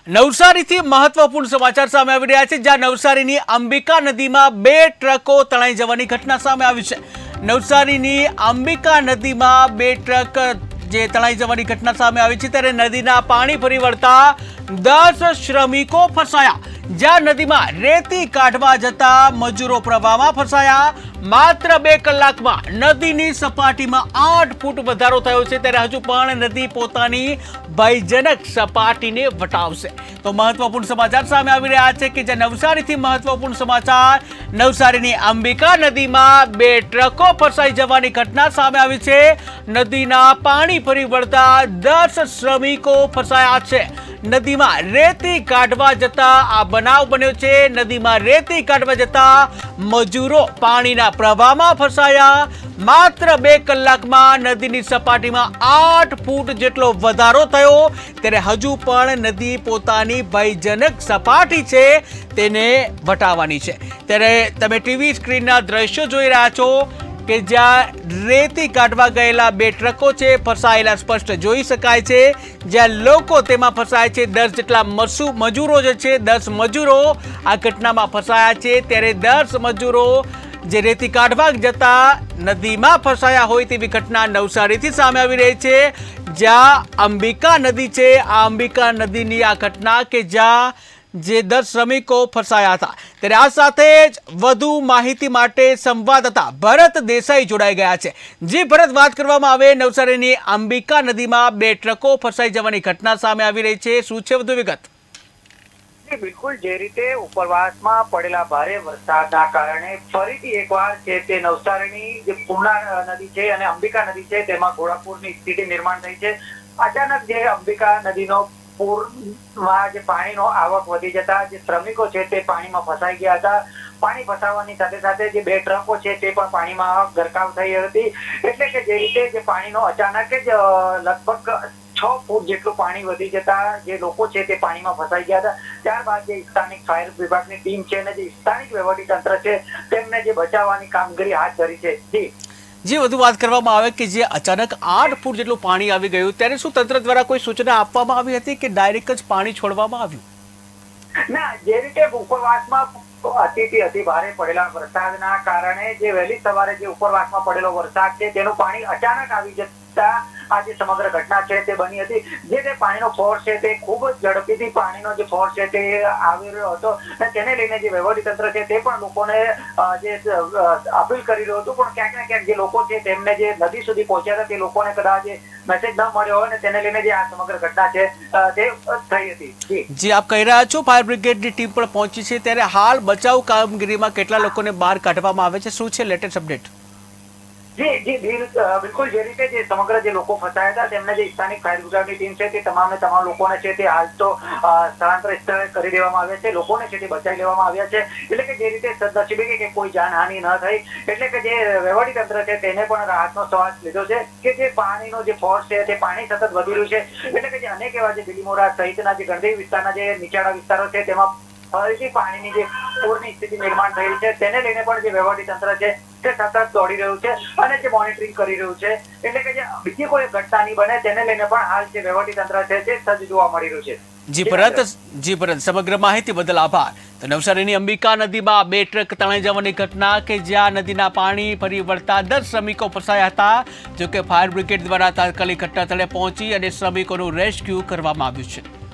નવસારીથી મહત્વપૂર્ણ સમાચાર સામે આવી રહ્યા છે, જ્યાં નવસારીની અંબિકા નદીમાં 2 ટ્રકો તણાઈ જવાની ઘટના સામે આવી છે। નવસારીની અંબિકા નદીમાં 2 ટ્રક જે તણાઈ જવાની ઘટના સામે આવી છે, ત્યારે નદીના પાણી ફરી વળતા 10 શ્રમિકો ફસાયા। જ્યાં નદીમાં રેતી કાઢવા જતા મજૂરો પ્રવાહમાં ફસાયા। માત્ર 2 કલાકમાં નદીની સપાટીમાં 8 ફૂટ વધારો થયો છે, ત્યારે હજુ પણ નદી પોતાની ભયજનક સપાટીને વટાવશે। તો મહત્વપૂર્ણ સમાચાર સામે આવી રહ્યા છે કે જે નવસારીથી મહત્વપૂર્ણ સમાચાર, નવસારીની અંબિકા નદીમાં 2 ટ્રકો ફસાઈ જવાની ઘટના સામે આવી છે। નદીના પાણી ફરી વળતા 10 શ્રમિકો ફસાયા છે। નદીમાં રેતી કાઢવા જતા આ બનાવ બન્યો છે। નદીમાં રેતી કાઢવા જતા મજૂરો પાણીના પ્રવાહમાં ફસાયા। માત્ર 2 કલાકમાં નદીની સપાટીમાં 8 ફૂટ જેટલો વધારો થયો, ત્યારે હજુ પણ નદી પોતાની ભયજનક સપાટી છે તેને વટાવવાની છે। ત્યારે તમે ટીવી સ્ક્રીનના દ્રશ્યો જોઈ રહ્યા છો કે જ્યાં રેતી કાઢવા ગયેલા 2 ટ્રકો છે ફસાયેલા સ્પષ્ટ જોઈ શકાય છે, જ્યાં લોકો તેમાં ફસાય છે। 10 જેટલા મજૂરો જે છે, 10 મજૂરો આ ઘટનામાં ફસાયા છે। ત્યારે 10 મજૂરો જે રેતી કાઢવા જતા નદીમાં ફસાયા હોય તેવી ઘટના નવસારીથી સામે આવી રહી છે, જ્યાં અંબિકા નદી છે। આ અંબિકા નદીની આ ઘટના કે જ્યાં જે 10 શ્રમિકો ફસાયા હતા। ત્યારે આ સાથે જ વધુ માહિતી માટે સંવાદદાતા ભરત દેસાઈ જોડાઈ ગયા છે। જે ભરત, વાત કરવામાં આવે નવસારીની અંબિકા નદીમાં 2 ટ્રકો ફસાઈ જવાની ઘટના સામે આવી રહી છે, શું છે વધુ વિગત? બિલકુલ, જે રીતે ઉપરવાસમાં પડેલા ભારે વરસાદના કારણે ફરીથી એકવાર છે તે નવસારીની જે પૂર્ણા નદી છે અને અંબિકા નદી છે તેમાં ઘોડાપૂરની સ્થિતિ નિર્માણ થઈ છે। અચાનક જે અંબિકા નદીનો પૂરમાં જે પાણીનો આવક વધી જતા જે શ્રમિકો છે તે પાણીમાં ફસાઈ ગયા હતા। પાણી ફસાવાની સાથે સાથે જે 2 ટ્રકો છે તે પણ પાણીમાં ગરકાવ થઈ હતી। એટલે કે જે રીતે જે પાણીનો અચાનક જ લગભગ 6 ફૂટ જેટલું પાણી વધી જતા જે લોકો છે તે પાણીમાં ફસાઈ ગયા હતા। ત્યારબાદ જે સ્થાનિક ફાયર વિભાગની ટીમ છે અને જે સ્થાનિક વહીવટી તંત્ર છે તેમને જે બચાવવાની કામગીરી હાથ ધરી છે। જે વધુ વાત કરવામાં આવે કે જે અચાનક 8 ફૂટ જેટલું પાણી આવી ગયું, ત્યારે શું તંત્ર દ્વારા કોઈ સૂચના આપવામાં આવી હતી કે ડાયરેક્ટ જ પાણી છોડવામાં આવ્યું? ના, જે રીતે ઉપરવાસમાં અતિ ભારે પડેલા વરસાદના કારણે જે વહેલી સવારે જે ઉપરવાસમાં પડેલો વરસાદ છે તેનું પાણી અચાનક આવી જતા આ જે સમગ્ર ઘટના છે તે બની હતી। જે પાણીનો ફોર્સ છે તે ખૂબ જ ઝડપીથી પાણીનો જે ફોર્સ છે તે આવી રહ્યો હતો અને તેને લઈને જે વહીવટી તંત્ર છે તે પણ લોકોને જે અપીલ કરી રહ્યું હતું, પણ ક્યાંક ને ક્યાંક જે લોકો છે તેમને જે નદી સુધી પહોંચ્યા હતા તે લોકોને કદાચ મેસેજ ન મળ્યો હોય અને તેને લઈને જે આ સમગ્ર ઘટના છે તે થઈ હતી। જી, આપ કહી રહ્યા છો ફાયર બ્રિગેડની ટીમ પણ પહોંચી છે, ત્યારે હાલ બચાવ કામગીરીમાં કેટલા લોકોને બહાર કાઢવામાં આવે છે, શું છે લેટેસ્ટ અપડેટ? જી બિલકુલ, જે રીતે જે સમગ્ર જે લોકો ફસાયા હતા તેમને જે સ્થાનિક ફાયર બ્રિગેડની ટીમ છે તે તમામ લોકોને છે તે હાલ તો સ્થળાંતરિત કરી દેવામાં આવ્યા છે। લોકોને છે તે બચાવી લેવામાં આવ્યા છે। એટલે કે જે રીતે સદનસીબે કે કોઈ જાનહાનિ ન થઈ, એટલે કે જે વહીવટી તંત્ર છે તેને પણ રાહતનો શ્વાસ લીધો છે કે જે પાણીનો જે ફોર્સ છે તે પાણી સતત વધી રહ્યું છે। એટલે કે જે અનેક એવા જે બિલીમોરા સહિતના જે ગંભીર વિસ્તારના જે નીચાણા વિસ્તારો છે તેમાં ફરીથી પાણીની જે પૂરની સ્થિતિ નિર્માણ થઈ છે, તેને લઈને પણ જે વહીવટી તંત્ર છે તે સતત દોડી રહ્યું છે અને જે મોનિટરિંગ કરી રહ્યું છે। એટલે કે જે બીજી કોઈ ઘટના નહીં બને તેને લઈને પણ હાલ જે વહીવટી તંત્ર છે તે સજ્જ જોવા મળી રહ્યું છે। જી ભરત, સમગ્ર માહિતી બદલ આભાર। તો નવસારીની અંબિકા નદીમાં 2 ટ્રક તણાઈ જવાની ઘટના કે જ્યાં નદીના પાણી ફરી વળતા 10 શ્રમિકો ફસાયા હતા, જોકે ફાયર બ્રિગેડ દ્વારા તાત્કાલિક ઘટના સ્થળે પહોંચી અને શ્રમિકોનું રેસ્ક્યુ કરવામાં આવ્યું છે।